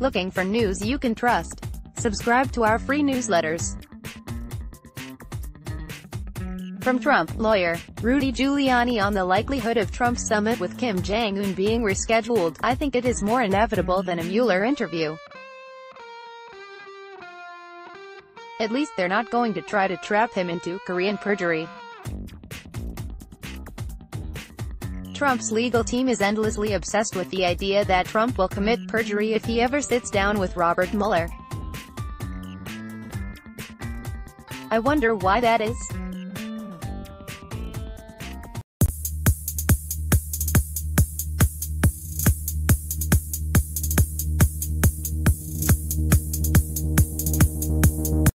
Looking for news you can trust? Subscribe to our free newsletters. From Trump lawyer Rudy Giuliani on the likelihood of Trump's summit with Kim Jong-un being rescheduled, I think it is more inevitable than a Mueller interview. At least they're not going to try to trap him into Korean perjury. Trump's legal team is endlessly obsessed with the idea that Trump will commit perjury if he ever sits down with Robert Mueller. I wonder why that is.